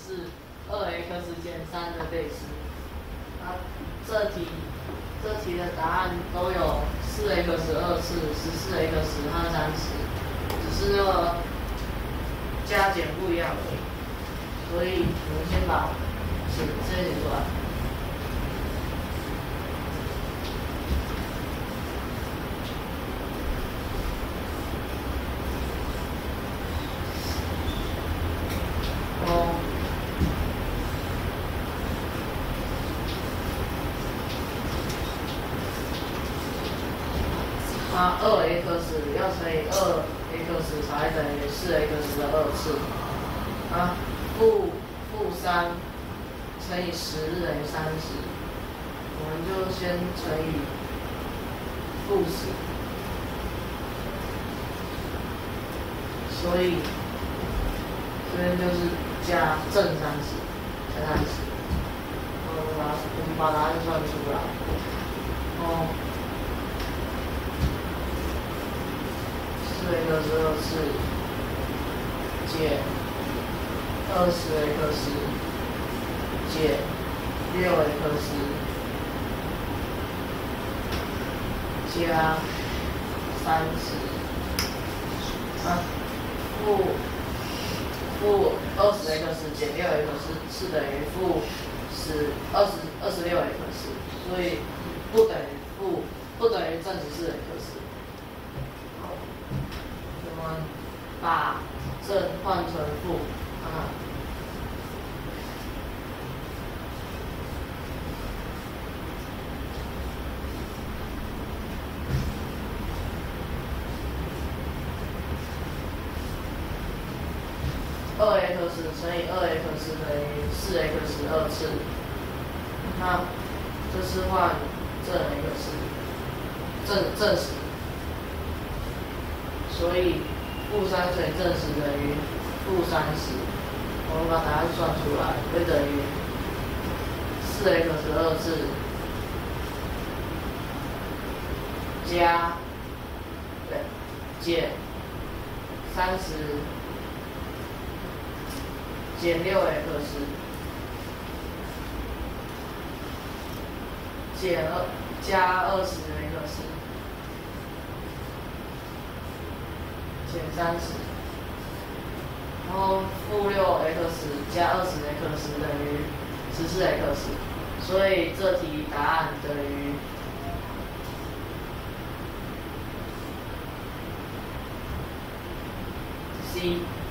是2x 减3的倍数。这题的答案都有4x2次、14x和30，只是那个加减不一样而已。所以我们先把这些写出来。2x 要乘以2x才等于4x 的2次。负3乘以10等于30，我们就先乘以负10，所以这边就是加正30，加30。我们把答案算出来。4x2次减20x 减6x 加30，负20x 减6x 是等于负26x， 所以不等于正14x。我们把正换成负，2x 乘以2x等于4x2次，那这是换正 x， 正10，所以负3乘以正10等于负30。我们把答案算出来，会等于4x2次加减30减6x 加20x 减30，然后负6x 加20x 等于14x， 所以这题答案等于C。